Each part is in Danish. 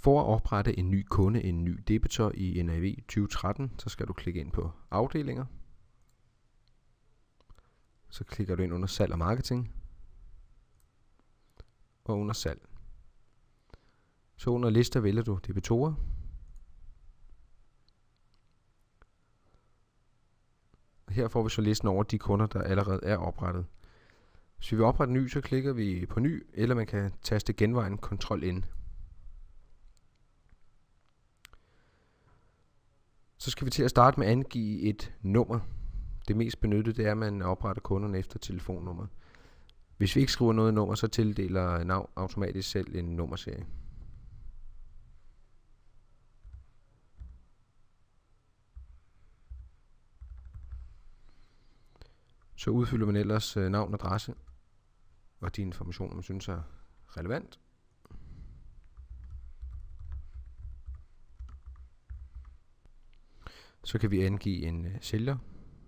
For at oprette en ny kunde, en ny debitor i NAV 2013, så skal du klikke ind på afdelinger. Så klikker du ind under salg og marketing. Og under salg. Så under lister vælger du debitorer. Her får vi så listen over de kunder, der allerede er oprettet. Hvis vi vil oprette ny, så klikker vi på ny, eller man kan taste genvejen Ctrl+N. Så skal vi til at starte med at angive et nummer. Det mest benyttede det er, at man opretter kunderne efter telefonnummer. Hvis vi ikke skriver noget nummer, så tildeler NAV automatisk selv en nummerserie. Så udfylder man ellers navn, adresse og de informationer, man synes er relevant. Så kan vi angive en sælger.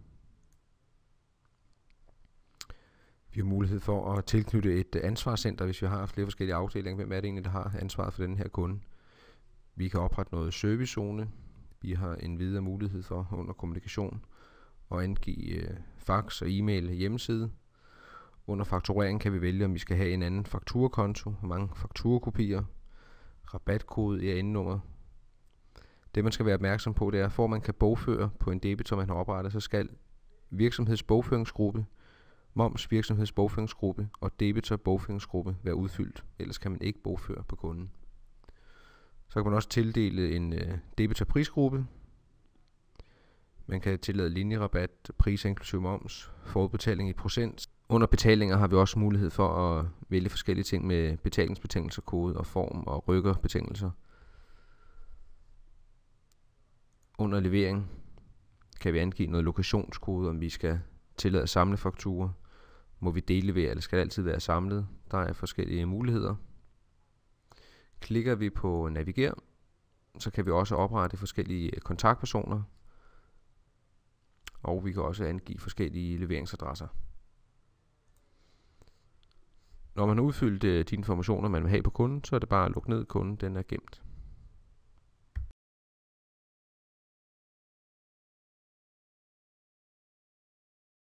Vi har mulighed for at tilknytte et ansvarscenter, hvis vi har flere forskellige afdelinger. Hvem er det egentlig, der har ansvaret for den her kunde? Vi kan oprette noget servicezone. Vi har en videre mulighed for under kommunikation at angive fax og e-mail hjemmeside. Under fakturering kan vi vælge, om vi skal have en anden fakturakonto, hvor mange fakturakopier, rabatkode, EAN-nummer. Det man skal være opmærksom på, det er, at for man kan bogføre på en debitor, man har oprettet, så skal virksomhedsbogføringsgruppe, moms virksomhedsbogføringsgruppe og debitor bogføringsgruppe være udfyldt. Ellers kan man ikke bogføre på kunden. Så kan man også tildele en debitor prisgruppe. Man kan tillade linjerabat, pris inklusive moms, forudbetaling i procent. Under betalinger har vi også mulighed for at vælge forskellige ting med betalingsbetingelser, kode og form og rykkerbetingelser. Under levering kan vi angive noget lokationskode, om vi skal tillade at samle fakturer. Må vi delelevere, eller skal det altid være samlet? Der er forskellige muligheder. Klikker vi på naviger, så kan vi også oprette forskellige kontaktpersoner. Og vi kan også angive forskellige leveringsadresser. Når man har udfyldt de informationer, man vil have på kunden, så er det bare at lukke ned. Kunden den er gemt.